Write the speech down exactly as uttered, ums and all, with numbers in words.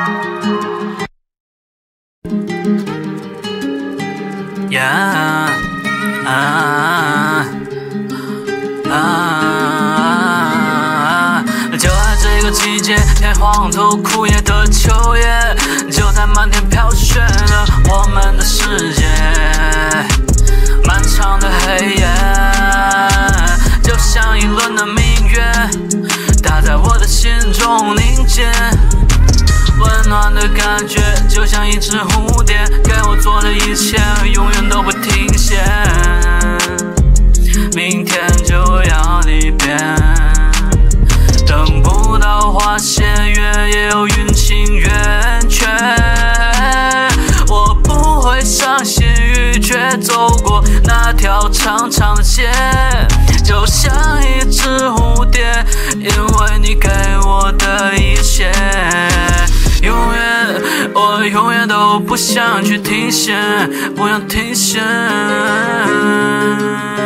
Yeah, 啊啊啊！就在这个季节，偏黄土枯叶的秋叶，就在漫天飘雪的我们的世界。漫长的黑夜，就像一轮的明月，打在我的心中凝结。温暖的感觉，就像一只蝴蝶，给我做的一切永远都不停歇。明天就要离别，等不到花谢月，也有阴晴圆缺。我不会伤心欲绝，走过那条长长的街，就像一只蝴蝶，因为你给我的一切。永远，我永远都不想去停歇，不想停歇。